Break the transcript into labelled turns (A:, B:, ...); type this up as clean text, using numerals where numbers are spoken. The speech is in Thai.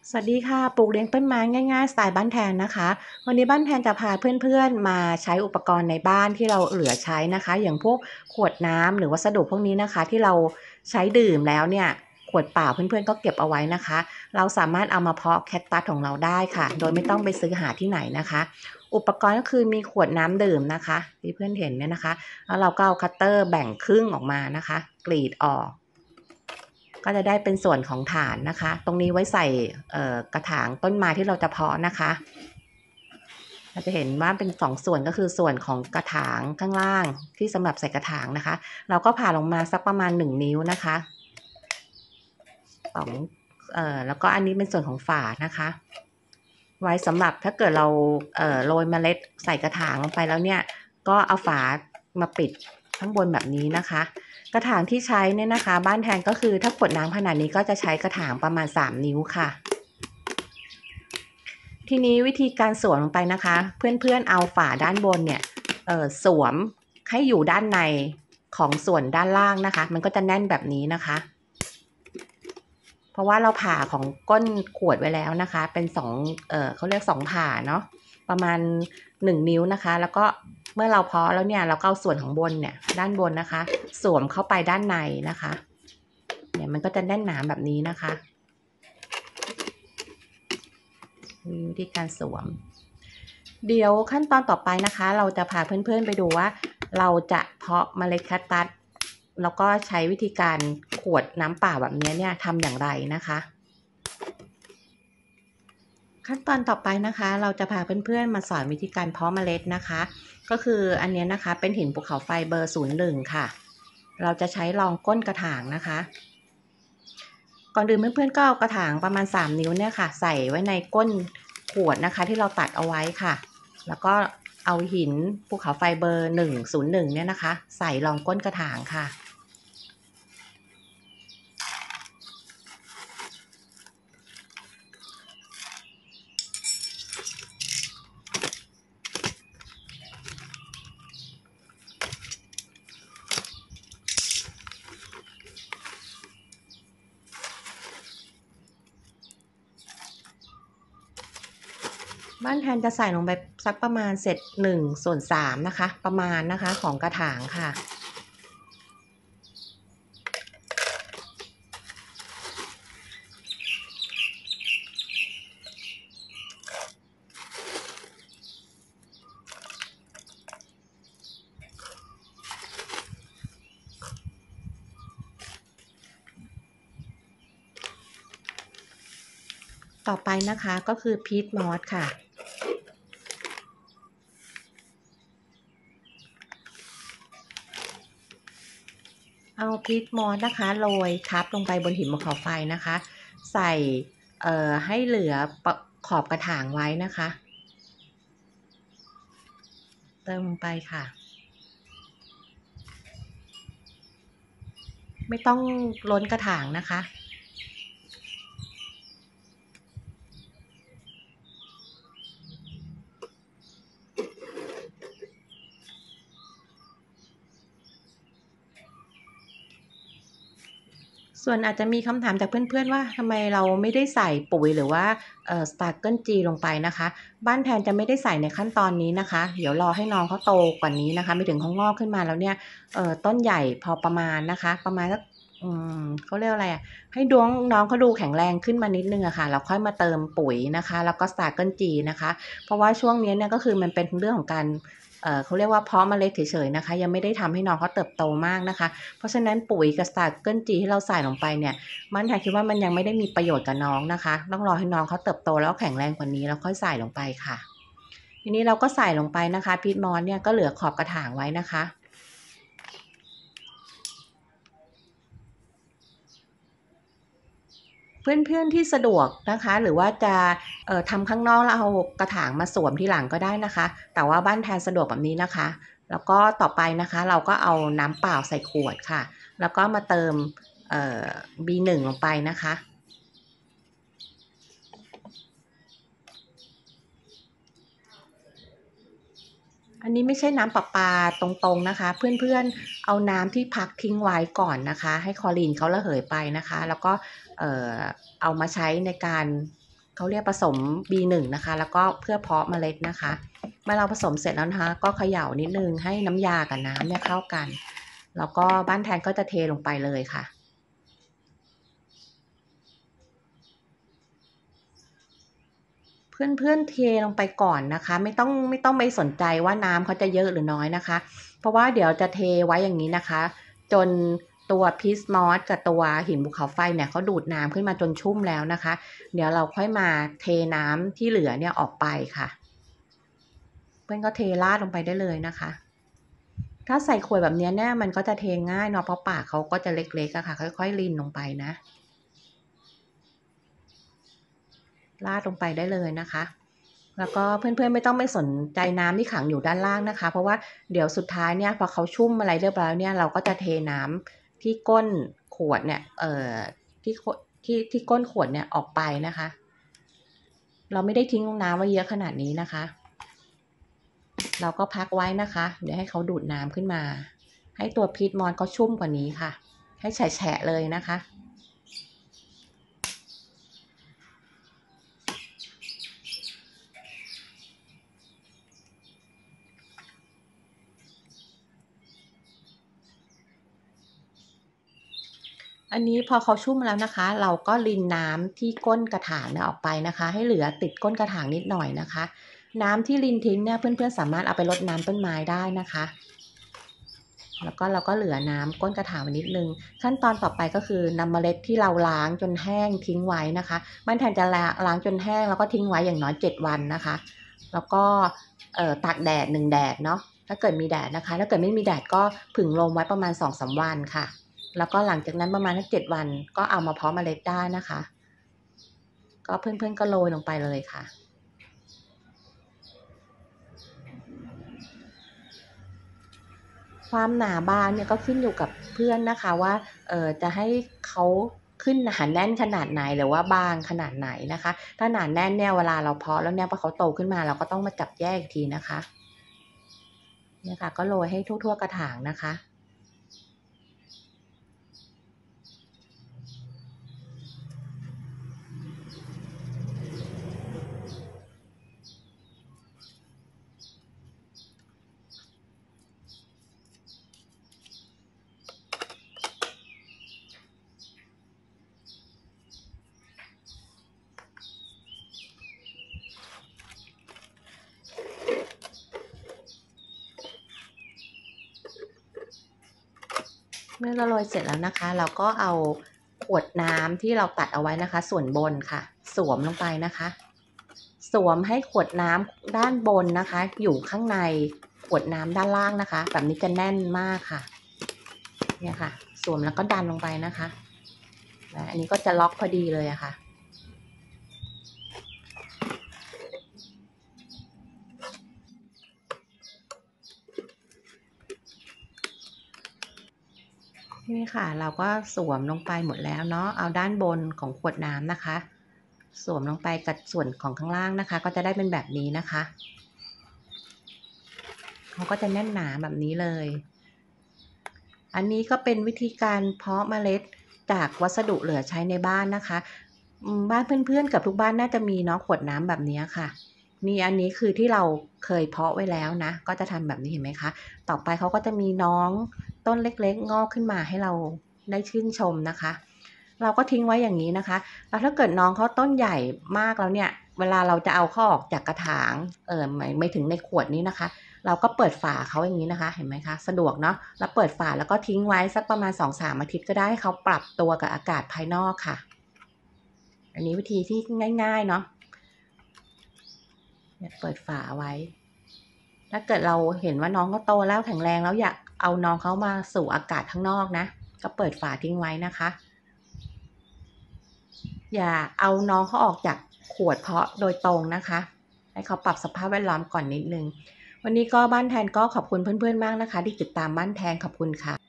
A: สวัสดีค่ะปลูกเลี้ยงต้นไม้ง่ายๆสไตล์บ้านแทนนะคะวันนี้บ้านแทนจะพาเพื่อนๆมาใช้อุปกรณ์ในบ้านที่เราเหลือใช้นะคะอย่างพวกขวดน้ำหรือวัสดุพวกนี้นะคะที่เราใช้ดื่มแล้วเนี่ยขวดเปล่าเพื่อนๆก็เก็บเอาไว้นะคะเราสามารถเอามาเพาะแคคตัสของเราได้ค่ะโดยไม่ต้องไปซื้อหาที่ไหนนะคะอุปกรณ์ก็คือมีขวดน้ำดื่มนะคะที่เพื่อนเห็นเนี่ยนะคะแล้วเราก็เอาคัตเตอร์แบ่งครึ่งออกมานะคะกรีดออก ก็จะได้เป็นส่วนของฐานนะคะ ตรงนี้ไว้ใส่กระถางต้นไม้ที่เราจะเพาะนะคะเราจะเห็นว่าเป็น2ส่วนก็คือส่วนของกระถางข้างล่างที่สำหรับใส่กระถางนะคะ เราก็ผ่าลงมาสักประมาณ1นิ้วนะคะสองแล้วก็อันนี้เป็นส่วนของฝานะคะ ไว้สำหรับถ้าเกิดเราโรยเมล็ดใส่กระถางลงไปแล้วเนี่ยก็เอาฝามาปิดข้างบนแบบนี้นะคะกระถางที่ใช้เนี่ยนะคะบ้านแทนก็คือถ้าขวดน้ำขนาดนี้ก็จะใช้กระถางประมาณ3นิ้วค่ะทีนี้วิธีการสวมลงไปนะคะเพื่อนๆเอาฝาด้านบนเนี่ยสวมให้อยู่ด้านในของส่วนด้านล่างนะคะมันก็จะแน่นแบบนี้นะคะเพราะว่าเราผ่าของก้นขวดไว้แล้วนะคะเป็นเขาเรียก2ผ่าเนาะประมาณ1นิ้วนะคะแล้วก็เมื่อเราเพาะแล้วเนี่ยเราก็เอาส่วนของบนเนี่ยด้านบนนะคะสวมเข้าไปด้านในนะคะเนี่ยมันก็จะแน่นหนาแบบนี้นะคะวิธีการสวมเดี๋ยวขั้นตอนต่อไปนะคะเราจะพาเพื่อนๆไปดูว่าเราจะเพาะเมล็ดแคคตัสแล้วก็ใช้วิธีการขวดน้ำเปล่าแบบนี้เนี่ยทำอย่างไรนะคะขั้นตอนต่อไปนะคะเราจะพาเพื่อนๆมาสอนวิธีการเพาะเมล็ดนะคะก็คืออันนี้นะคะเป็นหินภูเขาไฟเบอร์01ค่ะเราจะใช้รองก้นกระถางนะคะก่อนอื่นเพื่อนๆก็เอากระถางประมาณ3นิ้วเนี่ยค่ะใส่ไว้ในก้นขวดนะคะที่เราตัดเอาไว้ค่ะแล้วก็เอาหินภูเขาไฟเบอร์101เนี่ยนะคะใส่รองก้นกระถางค่ะ บ้านแทนจะใส่ลงไปสักประมาณเศษ1/3นะคะประมาณนะคะของกระถางค่ะต่อไปนะคะก็คือพีทมอสค่ะเอาพีทมอสนะคะโรยทับลงไปบนหินภูเขาไฟนะคะใส่ให้เหลือขอบกระถางไว้นะคะเติมลงไปค่ะไม่ต้องล้นกระถางนะคะ ส่วนอาจจะมีคำถามจากเพื่อนๆว่าทำไมเราไม่ได้ใส่ปุ๋ยหรือว่าสตาร์เกิลจีลงไปนะคะบ้านแทนจะไม่ได้ใส่ในขั้นตอนนี้นะคะเดี๋ยวรอให้น้องเขาโตกว่านี้นะคะไม่ถึงเขางอกขึ้นมาแล้วเนี่ยต้นใหญ่พอประมาณนะคะประมาณสักเขาเรียกอะไรอะให้ดวงน้องเขาดูแข็งแรงขึ้นมานิดนึงอะค่ะแล้วค่อยมาเติมปุ๋ยนะคะแล้วก็สตาร์เกิลจีนะคะเพราะว่าช่วงนี้เนี่ยก็คือมันเป็นเรื่องของการเขาเรียกว่าเพาะเมล็ดเฉยๆนะคะยังไม่ได้ทำให้น้องเขาเติบโตมากนะคะ เพราะฉะนั้นปุ๋ยกับสารเกิลจีที่เราใส่ลงไปเนี่ยมันแทนคิดว่ามันยังไม่ได้มีประโยชน์กับน้องนะคะต้องรอให้น้องเขาเติบโตแล้วแข็งแรงกว่านี้แล้วค่อยใส่ลงไปค่ะทีนี้เราก็ใส่ลงไปนะคะพีทมอสเนี่ยก็เหลือขอบกระถางไว้นะคะเพื่อนๆที่สะดวกนะคะหรือว่าจะทำข้างนอกแล้วเอากระถางมาสวมทีหลังก็ได้นะคะแต่ว่าบ้านแทนสะดวกแบบนี้นะคะแล้วก็ต่อไปนะคะเราก็เอาน้ำเปล่าใส่ขวดค่ะแล้วก็มาเติมB1ลงไปนะคะ อันนี้ไม่ใช่น้ำประปาตรงๆนะคะเพื่อนๆเอาน้ำที่พักทิ้งไว้ก่อนนะคะให้คลอรีนเขาระเหยไปนะคะแล้วก็เอ่อเอามาใช้ในการเขาเรียกผสม B1 นะคะแล้วก็เพื่อเพาะเมล็ดนะคะเมื่อเราผสมเสร็จแล้วนะคะก็เขย่านิดนึงให้น้ำยากับน้ำเนี่ยเข้ากันแล้วก็บ้านแทนก็จะเทลงไปเลยค่ะเพื่อนๆเทลงไปก่อนนะคะไม่ต้องไปสนใจว่าน้ำเขาจะเยอะหรือน้อยนะคะเพราะว่าเดี๋ยวจะเทไว้อย่างนี้นะคะจนตัวพีชมอสกับตัวหินภูเขาไฟเนี่ยเขาดูดน้ำขึ้นมาจนชุ่มแล้วนะคะเดี๋ยวเราค่อยมาเทน้ำที่เหลือเนี่ยออกไปค่ะเพื่อนก็เทราดลงไปได้เลยนะคะถ้าใส่ขวดแบบนี้เนี่ยมันก็จะเทง่ายเนาะเพราะปากเขาก็จะเล็กๆอะค่ะค่อยๆรินลงไปนะราดลงไปได้เลยนะคะแล้วก็เพื่อนๆไม่ต้องไปสนใจน้ำที่ขังอยู่ด้านล่างนะคะเพราะว่าเดี๋ยวสุดท้ายเนี่ยพอเขาชุ่มอะไรเรียบร้อยเนี่ยเราก็จะเทน้ำที่ก้นขวดเนี่ยที่ที่ก้นขวดเนี่ยออกไปนะคะเราไม่ได้ทิ้งน้ำไว้เยอะขนาดนี้นะคะเราก็พักไว้นะคะเดี๋ยวให้เขาดูดน้ำขึ้นมาให้ตัวพีชมอนเขาชุ่มกว่านี้ค่ะให้แฉะเลยนะคะอันนี้พอเขาชุ่มแล้วนะคะเราก็รินน้ำที่ก้นกระถางเนี่ยออกไปนะคะให้เหลือติดก้นกระถางนิดหน่อยนะคะน้ำที่รินทิ้งเนี่ยเพื่อนๆสามารถเอาไปรดน้ำต้นไม้ได้นะคะแล้วก็เราก็เหลือน้ำก้นกระถางไว้นิดนึงขั้นตอนต่อไปก็คือนำเมล็ดที่เราล้างจนแห้งทิ้งไว้นะคะบ้านแทนจะล้างจนแห้งแล้วก็ทิ้งไว้อย่างน้อย7 วันนะคะแล้วก็ตากแดด1 แดดเนาะถ้าเกิดมีแดดนะคะถ้าเกิดไม่มีแดดก็ผึ่งลมไว้ประมาณ 2-3 วันค่ะแล้วก็หลังจากนั้นประมาณ7 วันก็เอามาเพาะเมล็ดได้นะคะก็เพื่อนๆก็โรยลงไปเลยค่ะความหนาบางเนี่ยก็ขึ้นอยู่กับเพื่อนนะคะว่าจะให้เขาขึ้นหนาแน่นขนาดไหนหรือว่าบางขนาดไหนนะคะถ้าหนาแน่นเนี่ยเวลาเราเพาะแล้วเนี่ยพอเขาโตขึ้นมาเราก็ต้องมาจับแยกอีกทีนะคะเนี่ยค่ะก็โรยให้ทั่วๆกระถางนะคะเมื่อเราโรยเสร็จแล้วนะคะเราก็เอาขวดน้ำที่เราตัดเอาไว้นะคะส่วนบนค่ะสวมลงไปนะคะสวมให้ขวดน้ำด้านบนนะคะอยู่ข้างในขวดน้ำด้านล่างนะคะแบบนี้จะแน่นมากค่ะเนี่ยค่ะสวมแล้วก็ดันลงไปนะคะอันนี้ก็จะล็อกพอดีเลยอะค่ะนี่ค่ะเราก็สวมลงไปหมดแล้วเนาะเอาด้านบนของขวดน้ำนะคะสวมลงไปกับส่วนของข้างล่างนะคะก็จะได้เป็นแบบนี้นะคะเขาก็จะแน่นหนาแบบนี้เลยอันนี้ก็เป็นวิธีการเพาะเมล็ดจากวัสดุเหลือใช้ในบ้านนะคะบ้านเพื่อนๆกับทุกบ้านน่าจะมีเนาะขวดน้ำแบบนี้ค่ะนี่อันนี้คือที่เราเคยเพาะไว้แล้วนะก็จะทำแบบนี้เห็นไหมคะต่อไปเขาก็จะมีน้องต้นเล็กๆงอกขึ้นมาให้เราได้ชื่นชมนะคะเราก็ทิ้งไว้อย่างนี้นะคะแล้วถ้าเกิดน้องเขาต้นใหญ่มากแล้วเนี่ยเวลาเราจะเอาเขาออกจากกระถางไม่ถึงในขวดนี้นะคะเราก็เปิดฝาเขาอย่างนี้นะคะเห็นไหมคะสะดวกเนาะแล้วเปิดฝาแล้วก็ทิ้งไว้สักประมาณ 2-3 อาทิตย์ก็ได้ให้เขาปรับตัวกับอากาศภายนอกค่ะอันนี้วิธีที่ง่ายๆเนาะเปิดฝาไว้ถ้าเกิดเราเห็นว่าน้องเขาโตแล้วแข็งแรงแล้วอยากเอาน้องเขามาสู่อากาศข้างนอกนะก็เปิดฝาทิ้งไว้นะคะอย่าเอาน้องเขาออกจากขวดเพาะโดยตรงนะคะให้เขาปรับสภาพแวดล้อมก่อนนิดนึงวันนี้ก็บ้านแทนก็ขอบคุณเพื่อนๆมากนะคะที่ติดตามบ้านแทนขอบคุณค่ะ